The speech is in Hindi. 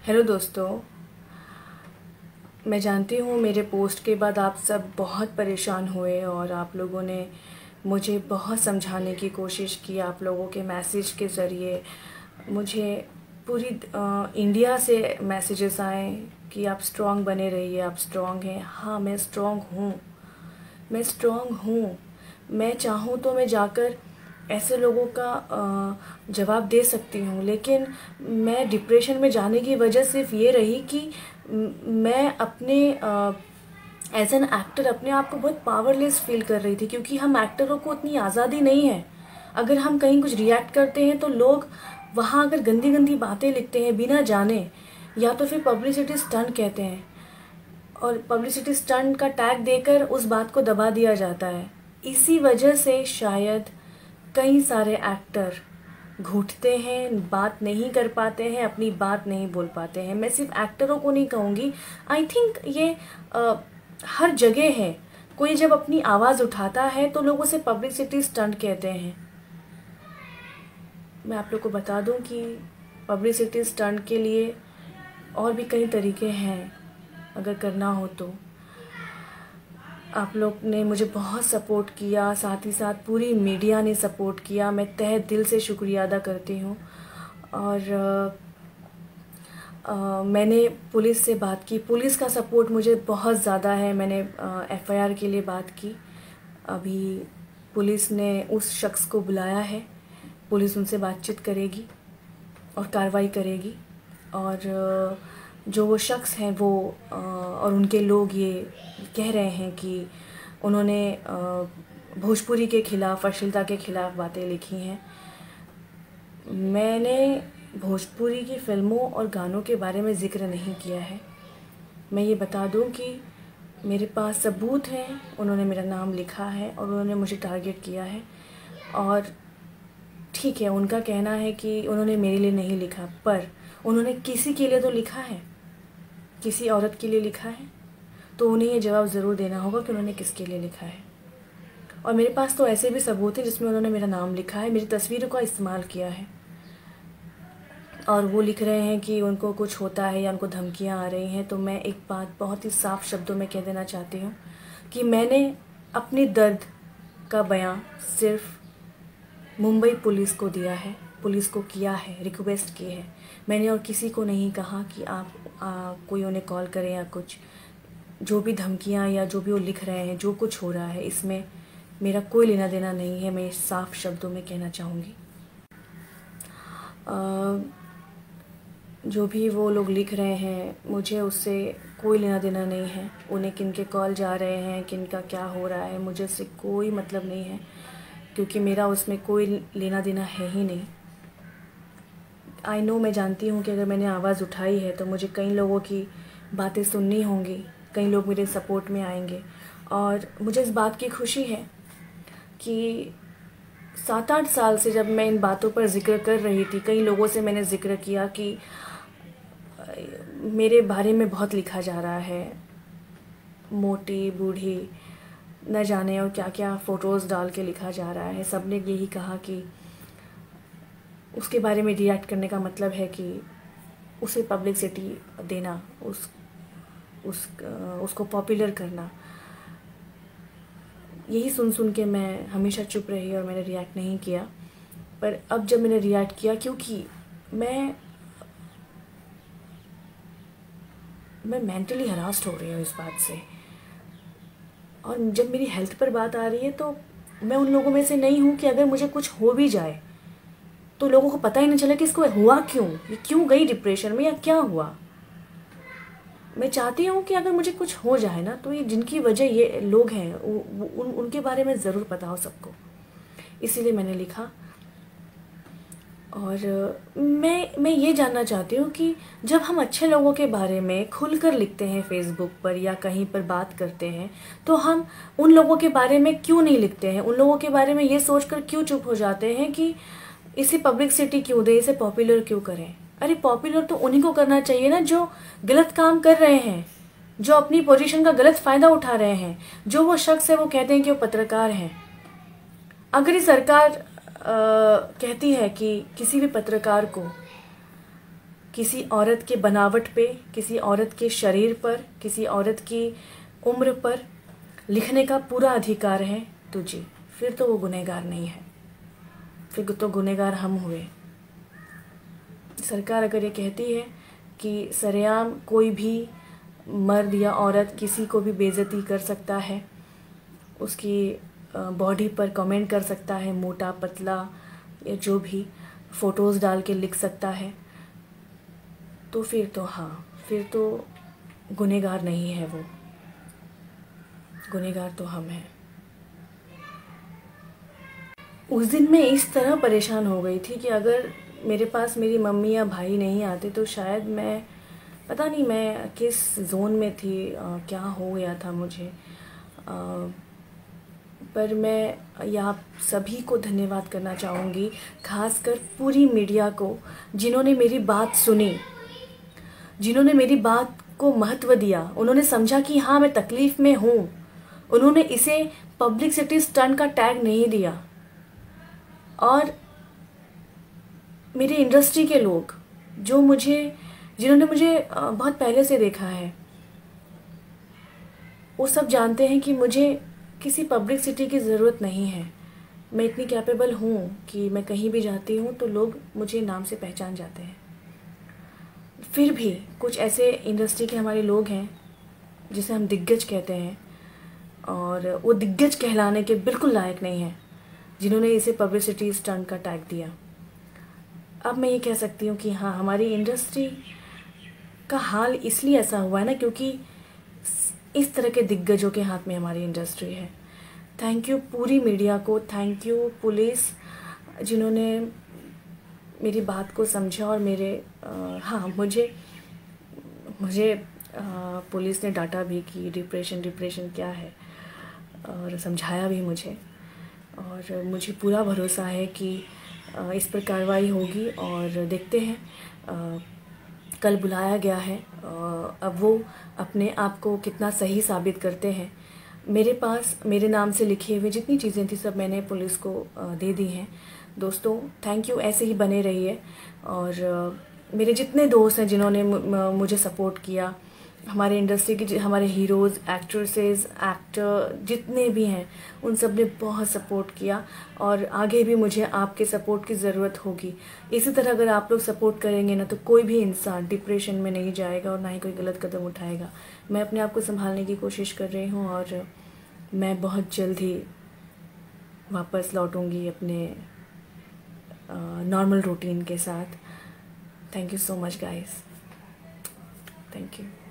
हेलो दोस्तों, मैं जानती हूँ मेरे पोस्ट के बाद आप सब बहुत परेशान हुए और आप लोगों ने मुझे बहुत समझाने की कोशिश की। आप लोगों के मैसेज के ज़रिए मुझे पूरी इंडिया से मैसेजेस आए कि आप स्ट्रांग बने रहिए, आप स्ट्रांग हैं। हाँ, मैं स्ट्रांग हूँ, मैं स्ट्रांग हूँ। मैं चाहूँ तो मैं जाकर ऐसे लोगों का जवाब दे सकती हूँ, लेकिन मैं डिप्रेशन में जाने की वजह सिर्फ ये रही कि मैं अपने एज एन एक्टर अपने आप को बहुत पावरलेस फील कर रही थी, क्योंकि हम एक्टरों को उतनी आज़ादी नहीं है। अगर हम कहीं कुछ रिएक्ट करते हैं तो लोग वहाँ अगर गंदी गंदी बातें लिखते हैं बिना जाने, या तो फिर पब्लिसिटी स्टंट कहते हैं, और पब्लिसिटी स्टंट का टैग देकर उस बात को दबा दिया जाता है। इसी वजह से शायद कई सारे एक्टर घुटते हैं, बात नहीं कर पाते हैं, अपनी बात नहीं बोल पाते हैं। मैं सिर्फ एक्टरों को नहीं कहूँगी, आई थिंक ये हर जगह है। कोई जब अपनी आवाज़ उठाता है तो लोग उसे पब्लिसिटी स्टंट कहते हैं। मैं आप लोग को बता दूं कि पब्लिसिटी स्टंट के लिए और भी कई तरीके हैं अगर करना हो तो। आप लोग ने मुझे बहुत सपोर्ट किया, साथ ही साथ पूरी मीडिया ने सपोर्ट किया। मैं तहे दिल से शुक्रिया अदा करती हूँ। और मैंने पुलिस से बात की, पुलिस का सपोर्ट मुझे बहुत ज़्यादा है। मैंने एफआईआर के लिए बात की। अभी पुलिस ने उस शख्स को बुलाया है, पुलिस उनसे बातचीत करेगी और कार्रवाई करेगी। और जो वो शख्स हैं वो और उनके लोग ये कह रहे हैं कि उन्होंने भोजपुरी के ख़िलाफ़, अश्लीलता के ख़िलाफ़ बातें लिखी हैं। मैंने भोजपुरी की फ़िल्मों और गानों के बारे में ज़िक्र नहीं किया है। मैं ये बता दूं कि मेरे पास सबूत हैं, उन्होंने मेरा नाम लिखा है और उन्होंने मुझे टारगेट किया है। और ठीक है, उनका कहना है कि उन्होंने मेरे लिए नहीं लिखा, पर उन्होंने किसी के लिए तो लिखा है, किसी औरत के लिए लिखा है, तो उन्हें ये जवाब ज़रूर देना होगा कि उन्होंने किसके लिए लिखा है। और मेरे पास तो ऐसे भी सबूत हैं जिसमें उन्होंने मेरा नाम लिखा है, मेरी तस्वीरों का इस्तेमाल किया है, और वो लिख रहे हैं कि उनको कुछ होता है या उनको धमकियां आ रही हैं। तो मैं एक बात बहुत ही साफ शब्दों में कह देना चाहती हूँ कि मैंने अपने दर्द का बयां सिर्फ मुंबई पुलिस को दिया है, पुलिस को किया है, रिक्वेस्ट की है। मैंने और किसी को नहीं कहा कि आप कोई उन्हें कॉल करें या कुछ। जो भी धमकियां या जो भी वो लिख रहे हैं, जो कुछ हो रहा है, इसमें मेरा कोई लेना देना नहीं है। मैं साफ शब्दों में कहना चाहूँगी। जो भी वो लोग लिख रहे हैं, मुझे उससे कोई लेना देना नहीं है। उन्हें किन के कॉल जा रहे हैं, किन का क्या हो रहा है, मुझे उससे कोई मतलब नहीं है, क्योंकि मेरा उसमें कोई लेना देना है ही नहीं। आई नो, मैं जानती हूँ कि अगर मैंने आवाज़ उठाई है तो मुझे कई लोगों की बातें सुननी होंगी, कई लोग मेरे सपोर्ट में आएंगे। और मुझे इस बात की खुशी है कि 7-8 साल से जब मैं इन बातों पर ज़िक्र कर रही थी, कई लोगों से मैंने ज़िक्र किया कि मेरे बारे में बहुत लिखा जा रहा है, मोटी बूढ़ी न जाने और क्या क्या फ़ोटोज़ डाल के लिखा जा रहा है। सब ने यही कहा कि उसके बारे में रिएक्ट करने का मतलब है कि उसे पब्लिसिटी देना, उसको पॉपुलर करना। यही सुन सुन के मैं हमेशा चुप रही और मैंने रिएक्ट नहीं किया। पर अब जब मैंने रिएक्ट किया, क्योंकि मैं मेंटली हरास्ड हो रही हूँ इस बात से, और जब मेरी हेल्थ पर बात आ रही है तो मैं उन लोगों में से नहीं हूँ कि अगर मुझे कुछ हो भी जाए तो लोगों को पता ही नहीं चला कि इसको हुआ क्यों, ये क्यों गई डिप्रेशन में या क्या हुआ। मैं चाहती हूँ कि अगर मुझे कुछ हो जाए ना, तो ये जिनकी वजह ये लोग हैं उनके बारे में ज़रूर पता हो सबको। इसीलिए मैंने लिखा। और मैं ये जानना चाहती हूँ कि जब हम अच्छे लोगों के बारे में खुलकर लिखते हैं फेसबुक पर या कहीं पर बात करते हैं, तो हम उन लोगों के बारे में क्यों नहीं लिखते हैं? उन लोगों के बारे में ये सोचकर क्यों चुप हो जाते हैं कि इसे पब्लिसिटी क्यों दें, इसे पॉपुलर क्यों करें? अरे पॉपुलर तो उन्हीं को करना चाहिए ना जो गलत काम कर रहे हैं, जो अपनी पोजीशन का गलत फ़ायदा उठा रहे हैं। जो वो शख्स है वो कहते हैं कि वो पत्रकार हैं। अगर ये सरकार कहती है कि किसी भी पत्रकार को किसी औरत के बनावट पे, किसी औरत के शरीर पर, किसी औरत की उम्र पर लिखने का पूरा अधिकार है तुझे, फिर तो वो गुनहगार नहीं है, फिर तो गुनहगार हम हुए। सरकार अगर ये कहती है कि सरेआम कोई भी मर्द या औरत किसी को भी बेइज्जती कर सकता है, उसकी बॉडी पर कमेंट कर सकता है, मोटा पतला या जो भी फ़ोटोज़ डाल के लिख सकता है, तो फिर तो हाँ, फिर तो गुनहगार नहीं है वो, गुनहगार तो हम हैं। उस दिन मैं इस तरह परेशान हो गई थी कि अगर मेरे पास मेरी मम्मी या भाई नहीं आते तो शायद मैं, पता नहीं मैं किस जोन में थी, क्या हो गया था मुझे। पर मैं ये आप सभी को धन्यवाद करना चाहूँगी, खासकर पूरी मीडिया को, जिन्होंने मेरी बात सुनी, जिन्होंने मेरी बात को महत्व दिया। उन्होंने समझा कि हाँ मैं तकलीफ़ में हूँ। उन्होंने इसे पब्लिसिटी स्टंट का टैग नहीं दिया। और मेरी इंडस्ट्री के लोग जो जिन्होंने मुझे बहुत पहले से देखा है, वो सब जानते हैं कि मुझे किसी पब्लिसिटी की ज़रूरत नहीं है। मैं इतनी कैपेबल हूँ कि मैं कहीं भी जाती हूँ तो लोग मुझे नाम से पहचान जाते हैं। फिर भी कुछ ऐसे इंडस्ट्री के हमारे लोग हैं जिसे हम दिग्गज कहते हैं, और वो दिग्गज कहलाने के बिल्कुल लायक नहीं हैं, जिन्होंने इसे पब्लिसिटी स्टंट का टैग दिया। अब मैं ये कह सकती हूँ कि हाँ, हमारी इंडस्ट्री का हाल इसलिए ऐसा हुआ है ना, क्योंकि इस तरह के दिग्गजों के हाथ में हमारी इंडस्ट्री है। थैंक यू पूरी मीडिया को, थैंक यू पुलिस, जिन्होंने मेरी बात को समझा और हाँ, मुझे पुलिस ने डांटा भी कि डिप्रेशन क्या है, और समझाया भी मुझे। और मुझे पूरा भरोसा है कि इस पर कार्रवाई होगी, और देखते हैं, कल बुलाया गया है, अब वो अपने आप को कितना सही साबित करते हैं। मेरे पास मेरे नाम से लिखे हुए जितनी चीज़ें थी सब मैंने पुलिस को दे दी हैं। दोस्तों थैंक यू, ऐसे ही बने रहिए। और मेरे जितने दोस्त हैं जिन्होंने मुझे सपोर्ट किया, हमारे इंडस्ट्री के हमारे हीरोज़, एक्ट्रेसेस, एक्टर जितने भी हैं, उन सब ने बहुत सपोर्ट किया, और आगे भी मुझे आपके सपोर्ट की ज़रूरत होगी। इसी तरह अगर आप लोग सपोर्ट करेंगे ना, तो कोई भी इंसान डिप्रेशन में नहीं जाएगा और ना ही कोई गलत कदम उठाएगा। मैं अपने आप को संभालने की कोशिश कर रही हूँ, और मैं बहुत जल्द ही वापस लौटूंगी अपने नॉर्मल रूटीन के साथ। Thank you so much guys, thank you.